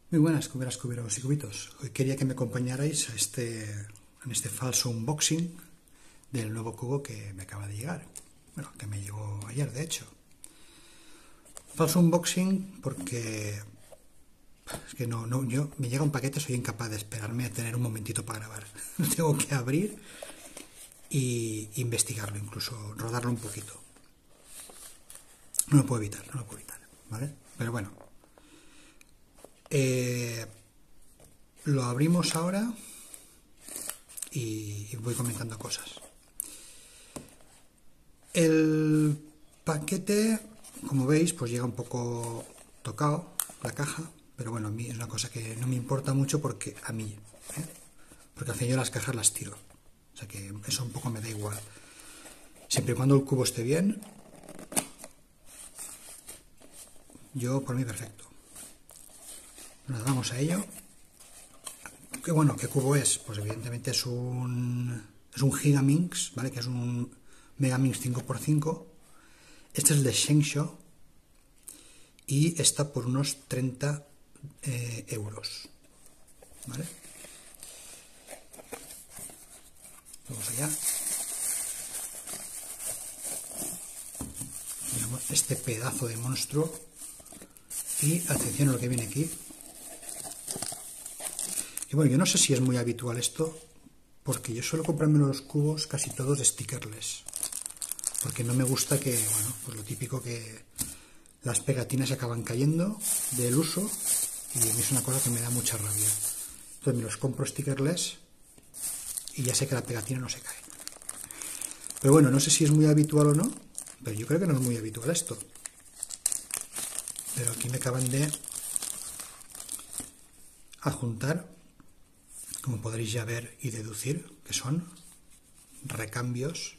Muy buenas, cuberos y cubitos. Hoy quería que me acompañarais en este falso unboxing del nuevo cubo que me acaba de llegar. Bueno, que me llegó ayer, de hecho. Falso unboxing porque es que yo me llega un paquete, soy incapaz de esperarme a tener un momentito para grabar. Lo tengo que abrir e investigarlo, incluso rodarlo un poquito. No lo puedo evitar, ¿vale? Pero bueno. Lo abrimos ahora y voy comentando cosas. El paquete, como veis, pues llega un poco tocado la caja, pero bueno, a mí es una cosa que no me importa mucho porque a mí, porque al fin yo las cajas las tiro, o sea que eso un poco me da igual. Siempre y cuando el cubo esté bien, yo por mí perfecto. Nos vamos a ello. ¿Qué bueno? ¿Qué cubo es? Pues evidentemente es un Gigaminx, ¿vale? Que es un Megaminx 5x5. Este es el de Shenzhou y está por unos 30 euros, ¿vale? Vamos allá. Miramos este pedazo de monstruo y atención a lo que viene aquí. Y bueno, yo no sé si es muy habitual esto, porque yo suelo comprarme los cubos casi todos stickerless, porque no me gusta que, bueno, pues lo típico que las pegatinas acaban cayendo del uso y a mí es una cosa que me da mucha rabia. Entonces me los compro stickerless y ya sé que la pegatina no se cae. Pero bueno, no sé si es muy habitual o no, pero yo creo que no es muy habitual esto. Pero aquí me acaban de adjuntar, como podréis ya ver y deducir, que son recambios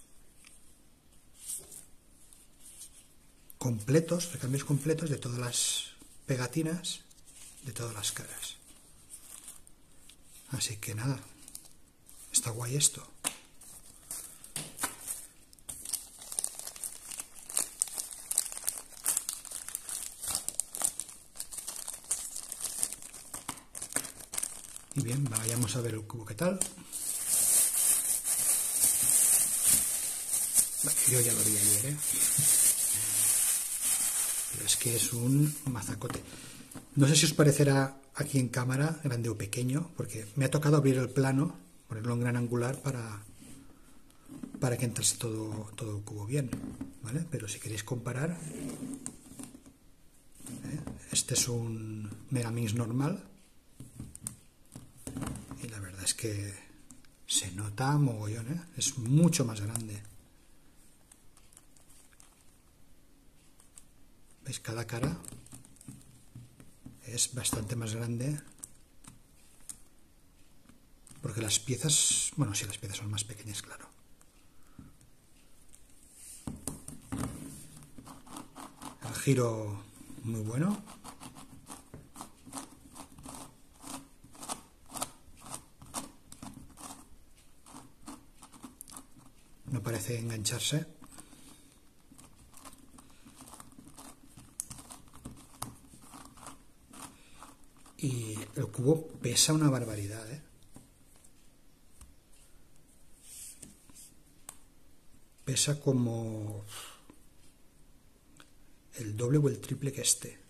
completos de todas las pegatinas de todas las caras. Así que nada, está guay esto. Y bien, vayamos a ver el cubo qué tal. Bueno, yo ya lo vi ayer, ¿eh? Pero es que es un mazacote. No sé si os parecerá aquí en cámara grande o pequeño, porque me ha tocado abrir el plano, ponerlo en gran angular para que entrase todo el cubo bien, ¿vale? Pero si queréis comparar, este es un Megaminx normal y la verdad es que se nota mogollón, ¿eh? Es mucho más grande. ¿Veis? Cada cara es bastante más grande porque las piezas, bueno, sí, las piezas son más pequeñas, claro. El giro muy bueno. No parece engancharse. Y el cubo pesa una barbaridad, ¿eh? Pesa como el doble o el triple que este.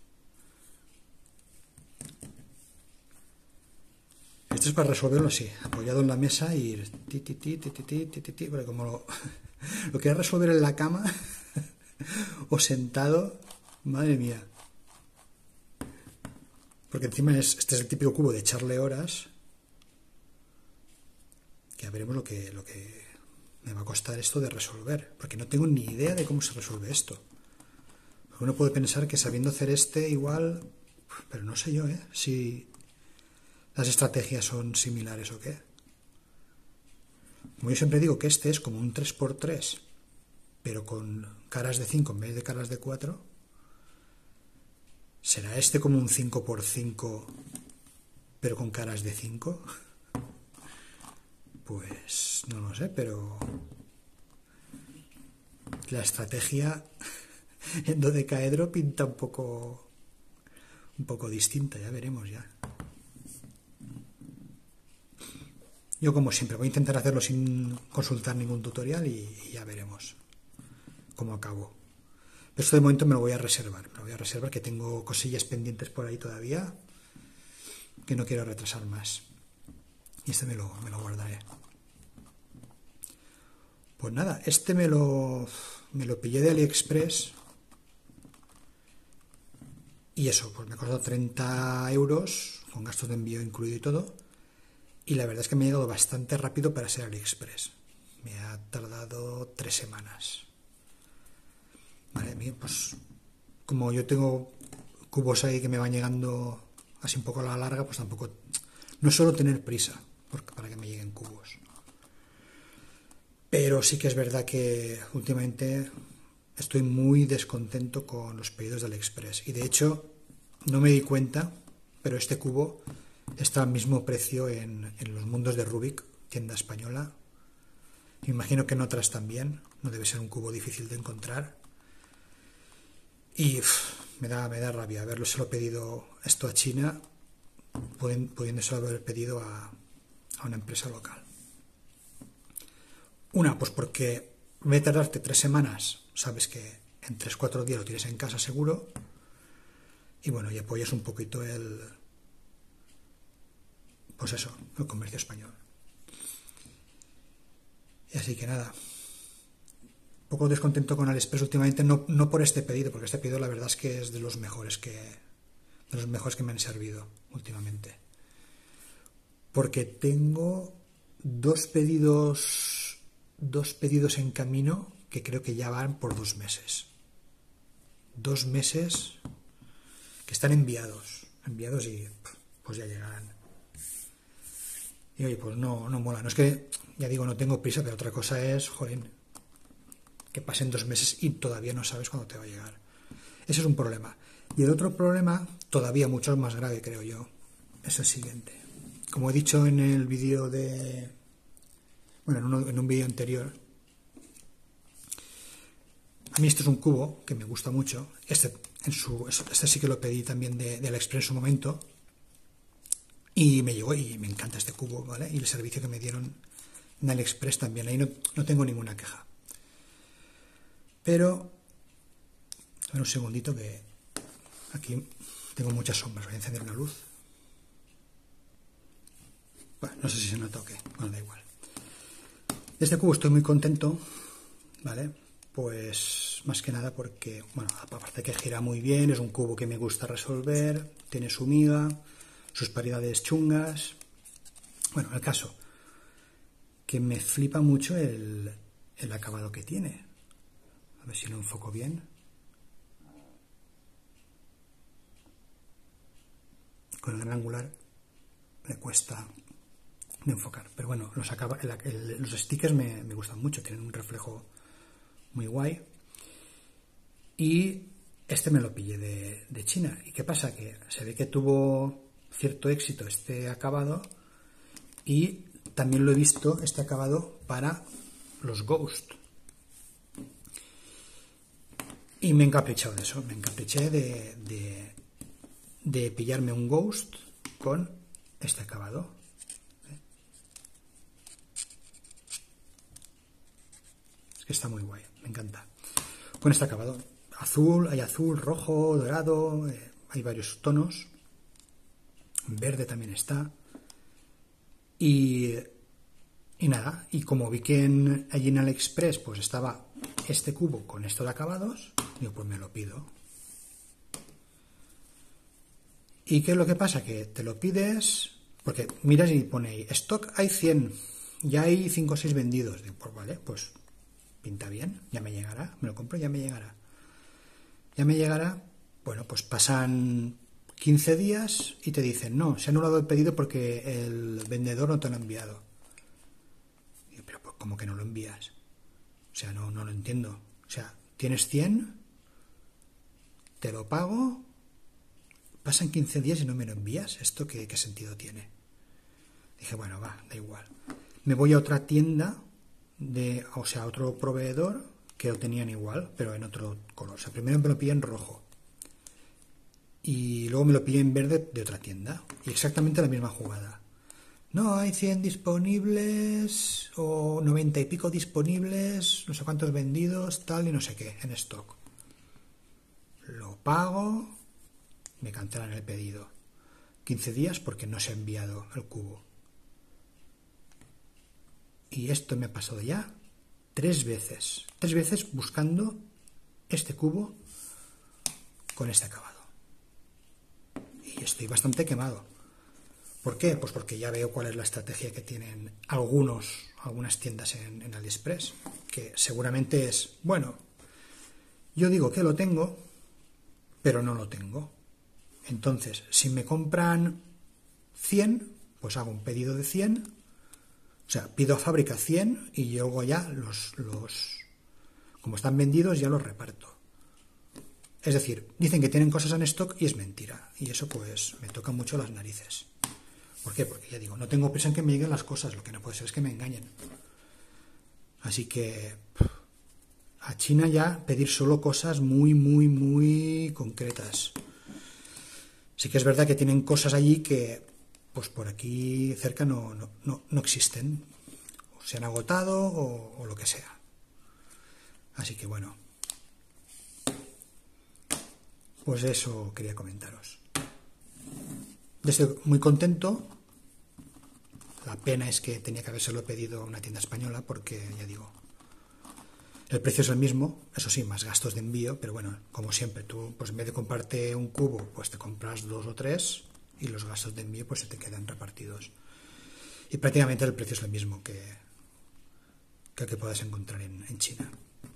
Esto es para resolverlo así, apoyado en la mesa y ir porque como lo quieras resolver en la cama o sentado, madre mía. Porque encima este es el típico cubo de echarle horas, que ya veremos lo que me va a costar esto de resolver, porque no tengo ni idea de cómo se resuelve esto. Porque uno puede pensar que sabiendo hacer igual, pero no sé yo, si las estrategias son similares o qué. Como yo siempre digo que este es como un 3x3, pero con caras de 5 en vez de caras de 4, ¿será este como un 5x5, pero con caras de 5? Pues no lo sé, pero la estrategia en dodecaedro pinta un un poco distinta, ya veremos ya. Yo, como siempre, voy a intentar hacerlo sin consultar ningún tutorial y ya veremos cómo acabo. Pero esto de momento me lo voy a reservar. Que tengo cosillas pendientes por ahí todavía que no quiero retrasar más. Y este me lo guardaré. Pues nada, este me lo pillé de AliExpress. Y eso, pues me ha costado 30 euros, con gastos de envío incluido y todo. Y la verdad es que me ha llegado bastante rápido para ser AliExpress. Me ha tardado 3 semanas. Vale, pues como yo tengo cubos ahí que me van llegando así un poco a la larga, pues tampoco... No suelo tener prisa para que me lleguen cubos. Pero sí que es verdad que últimamente estoy muy descontento con los pedidos de AliExpress. Y de hecho, no me di cuenta, pero este cubo está al mismo precio en los mundos de Rubik, tienda española. Me imagino que en otras también. No debe ser un cubo difícil de encontrar. Y me da rabia haberlo pedido esto a China, pudiéndoselo haber pedido a una empresa local. Una, pues porque en vez de tardarte 3 semanas, sabes que en 3-4 días lo tienes en casa seguro. Y bueno, y apoyas un poquito pues eso, el comercio español. Y así que nada, un poco descontento con AliExpress últimamente, no por este pedido, porque este pedido la verdad es que es de los mejores que me han servido últimamente. Porque tengo dos pedidos en camino que creo que ya van por 2 meses. 2 meses que están enviados y pues ya llegarán. Y oye, pues no mola. No es que, ya digo, no tengo prisa, pero otra cosa es, joder, que pasen 2 meses y todavía no sabes cuándo te va a llegar. Ese es un problema. Y el otro problema, todavía mucho más grave, creo yo, es el siguiente. Como he dicho en el vídeo en un vídeo anterior, a mí esto es un cubo que me gusta mucho. Este sí que lo pedí también de AliExpress en su momento. Y me llegó y me encanta este cubo, ¿vale? Y el servicio que me dieron en AliExpress también. Ahí no tengo ninguna queja. Pero, a ver un segundito que aquí tengo muchas sombras. Voy a encender una luz. Bueno, no sé si se nota o qué. Bueno, da igual. De este cubo estoy muy contento, ¿vale? Pues más que nada porque, bueno, aparte que gira muy bien, es un cubo que me gusta resolver, tiene su miga, sus paridades chungas. Bueno, el caso, que me flipa mucho el acabado que tiene. A ver si lo enfoco bien. Con el gran angular me cuesta de enfocar. Pero bueno, los stickers me gustan mucho, tienen un reflejo muy guay. Y este me lo pillé de China. ¿Y qué pasa? Que se ve que tuvo cierto éxito este acabado y también lo he visto, este acabado, para los Ghost. Y me he encaprichado de eso, me encapriché de pillarme un Ghost con este acabado. Es que está muy guay, me encanta. Con este acabado, hay azul, rojo, dorado, hay varios tonos. Verde también está. Y nada, y como vi que allí en AliExpress pues estaba este cubo con estos acabados, digo, pues me lo pido. ¿Y qué es lo que pasa? Que te lo pides, porque miras y pone ahí, stock hay 100, ya hay 5 o 6 vendidos. Digo, pues vale, pues pinta bien, ya me llegará, me lo compro, ya me llegará. Ya me llegará, bueno, pues pasan 15 días y te dicen, no, se ha anulado el pedido porque el vendedor no te lo ha enviado. Digo, pero pues, ¿cómo que no lo envías? O sea, no lo entiendo. O sea, tienes 100, te lo pago, pasan 15 días y no me lo envías. ¿Esto qué sentido tiene? Dije, bueno, va, da igual. Me voy a otra tienda, a otro proveedor, que lo tenían igual, pero en otro color. O sea, primero me lo pillé en rojo. y luego me lo pillé en verde de otra tienda, y exactamente la misma jugada. No, hay 100 disponibles, o 90 y pico disponibles, no sé cuántos vendidos, tal y no sé qué, en stock. Lo pago, me cancelan el pedido. 15 días porque no se ha enviado el cubo. Y esto me ha pasado ya 3 veces. 3 veces buscando este cubo con este acabado. Y estoy bastante quemado. ¿Por qué? Pues porque ya veo cuál es la estrategia que tienen algunas tiendas en AliExpress, que seguramente es, bueno, yo digo que lo tengo, pero no lo tengo. Entonces, si me compran 100, pues hago un pedido de 100, o sea, pido a fábrica 100 y luego ya como están vendidos, ya los reparto. Es decir, dicen que tienen cosas en stock y es mentira. Y eso pues me toca mucho las narices. ¿Por qué? Porque ya digo, no tengo prisa en que me lleguen las cosas, lo que no puede ser es que me engañen. Así que a China ya pedir solo cosas muy, muy, muy concretas. Sí que es verdad que tienen cosas allí que pues por aquí cerca no existen. O se han agotado o lo que sea. Así que bueno. Pues eso quería comentaros. Estoy muy contento. La pena es que tenía que habérselo pedido a una tienda española porque, ya digo, el precio es el mismo, eso sí, más gastos de envío, pero bueno, como siempre, tú pues en vez de comprarte un cubo, pues te compras 2 o 3 y los gastos de envío pues se te quedan repartidos. Y prácticamente el precio es el mismo que el que puedas encontrar en China.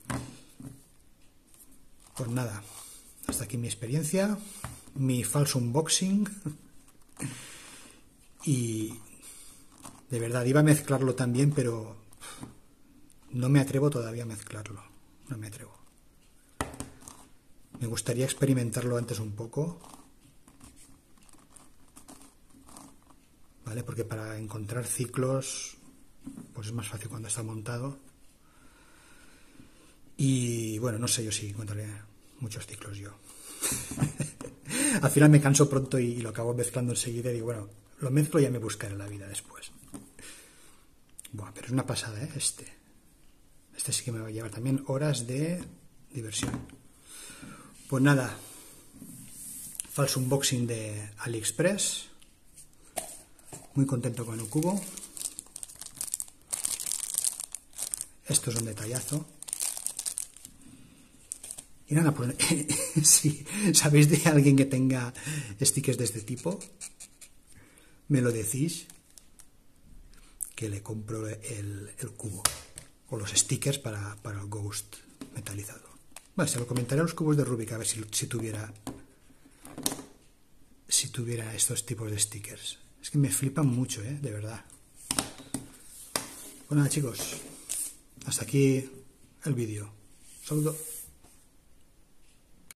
Pues nada, hasta aquí mi experiencia, mi falso unboxing. Y de verdad, iba a mezclarlo también, pero no me atrevo todavía a mezclarlo. No me atrevo. Me gustaría experimentarlo antes un poco. ¿Vale? Porque para encontrar ciclos, pues es más fácil cuando está montado. Y bueno, no sé yo si encontraré muchos ciclos yo. Al final me canso pronto y lo acabo mezclando enseguida y digo, bueno, lo mezclo y ya me buscaré la vida después. Buah, pero es una pasada, ¿eh? Este sí que me va a llevar también horas de diversión. Pues nada, falso unboxing de AliExpress. Muy contento con el cubo. Esto es un detallazo. Y nada, pues si sabéis de alguien que tenga stickers de este tipo, me lo decís, que le compro el cubo o los stickers para el Ghost metalizado. Bueno, se lo comentaré a los cubos de Rubik a ver si tuviera estos tipos de stickers. Es que me flipan mucho, de verdad. Pues nada, chicos, hasta aquí el vídeo. Saludos.